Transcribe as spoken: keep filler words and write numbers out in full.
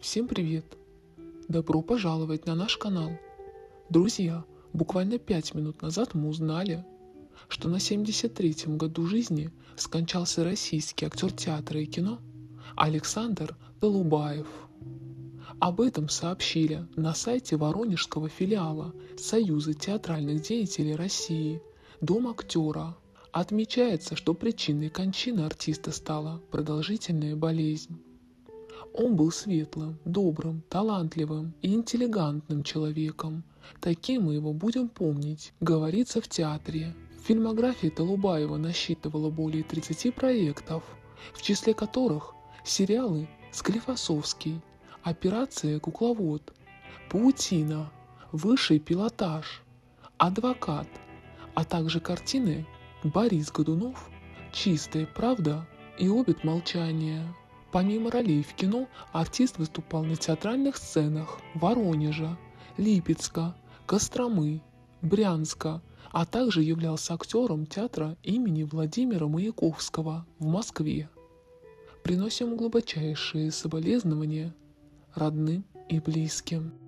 Всем привет! Добро пожаловать на наш канал. Друзья, буквально пять минут назад мы узнали, что на семьдесят третьем году жизни скончался российский актер театра и кино Александр Толубаев. Об этом сообщили на сайте воронежского филиала Союза театральных деятелей России «Дом актера». Отмечается, что причиной кончины артиста стала продолжительная болезнь. Он был светлым, добрым, талантливым и интеллигентным человеком. Таким мы его будем помнить, говорится в театре. Фильмография Толубаева насчитывала более тридцати проектов, в числе которых сериалы «Склифосовский», «Операция Кукловод», «Паутина», «Высший пилотаж», «Адвокат», а также картины «Борис Годунов», «Чистая правда» и «Обет молчания». Помимо ролей в кино, артист выступал на театральных сценах Воронежа, Липецка, Костромы, Брянска, а также являлся актером театра имени Владимира Маяковского в Москве. Приносим глубочайшие соболезнования родным и близким.